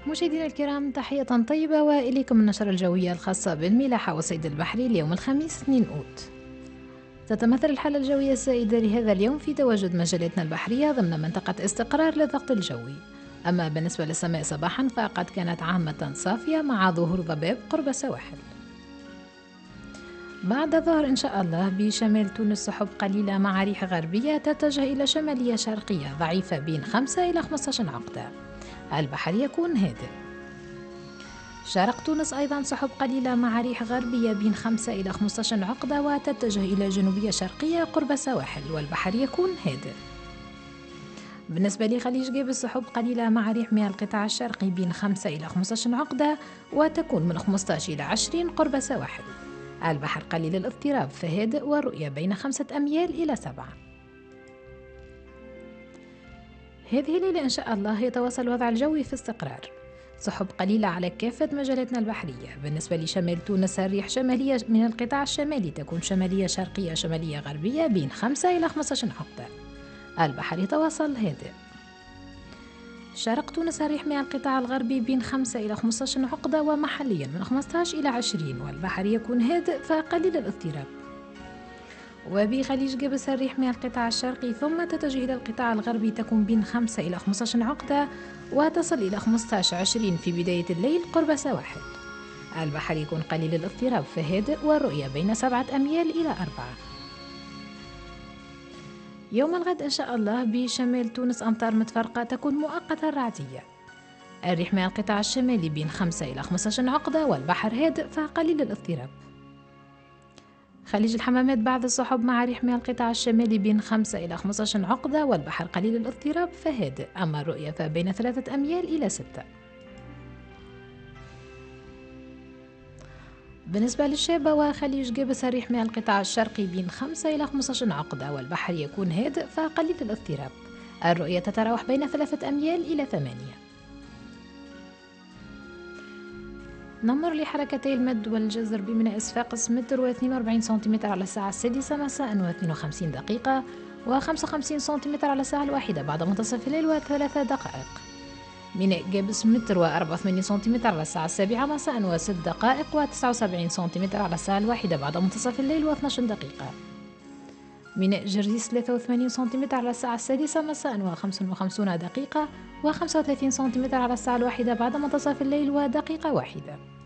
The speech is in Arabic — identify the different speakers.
Speaker 1: مشاهدينا الكرام، تحية طيبة وإليكم النشرة الجوية الخاصة بالملاحة والصيد البحري اليوم الخميس 2 أوت. تتمثل الحالة الجوية السائدة لهذا اليوم في تواجد مجالاتنا البحرية ضمن منطقة استقرار للضغط الجوي. أما بالنسبة للسماء صباحا فقد كانت عامة صافية مع ظهور ضباب قرب السواحل. بعد الظهر إن شاء الله بشمال تونس سحب قليلة مع ريح غربية تتجه إلى شمالية شرقية ضعيفة بين 5 إلى 15 عقدة. البحر يكون هادئ. شرق تونس أيضا سحب قليلة مع ريح غربية بين 5 إلى 15 عقدة وتتجه إلى جنوبية شرقية قرب السواحل والبحر يكون هادئ. بالنسبة لخليج جيب السحب قليلة مع ريح مياه القطاع الشرقي بين 5 إلى 15 عقدة وتكون من 15 إلى 20 قرب السواحل. البحر قليل الاضطراب فهادئ والرؤية بين 5 أميال إلى 7. هذه الليلة إن شاء الله يتواصل الوضع الجوي في استقرار. سحب قليلة على كافة مجالاتنا البحرية. بالنسبة لشمال تونس الريح شمالية من القطاع الشمالي تكون شمالية شرقية شمالية غربية بين 5 إلى 15 عقدة. البحر يتواصل هادئ. شرق تونس الريح من القطاع الغربي بين 5 إلى 15 عقدة ومحليا من 15 إلى 20 والبحر يكون هادئ فقليل الاضطراب. وبخليج جبس الريح من القطاع الشرقي ثم تتجه إلى القطاع الغربي تكون بين 5 إلى 15 عقدة وتصل إلى 15-20 في بداية الليل قرب سواحل. البحر يكون قليل الاضطراب فهادئ والرؤية بين 7 أميال إلى 4. يوم الغد إن شاء الله بشمال تونس أمطار متفرقة تكون مؤقتا رعدية. الريح من القطاع الشمالي بين 5 إلى 15 عقدة والبحر هادئ فقليل الاضطراب. خليج الحمامات بعض السحب مع ريح من القطاع الشمالي بين 5 إلى 15 عقدة والبحر قليل الاضطراب فهادئ، أما الرؤية فبين 3 أميال إلى 6. بالنسبة للشابة وخليج جبس الريح من القطاع الشرقي بين 5 إلى 15 عقدة والبحر يكون هادئ فقليل الاضطراب. الرؤية تتراوح بين 3 أميال إلى 8. نمر لحركتي المد والجزر بميناء صفاقس متر و42 سنتيمتر على الساعة 6 مساء و52 دقيقة و55 سنتيمتر على الساعة 1 بعد منتصف الليل و3 دقائق. ميناء جابس متر و84 سنتيمتر على الساعة 7 مساء و6 دقائق و79 سنتيمتر على الساعة 1 بعد منتصف الليل و12 دقيقة. ميناء جرجيس 83 سنتيمتر على الساعة 6 مساء و55 دقيقة و35 سنتيمتر على الساعة 1 بعد منتصف الليل ودقيقة واحدة.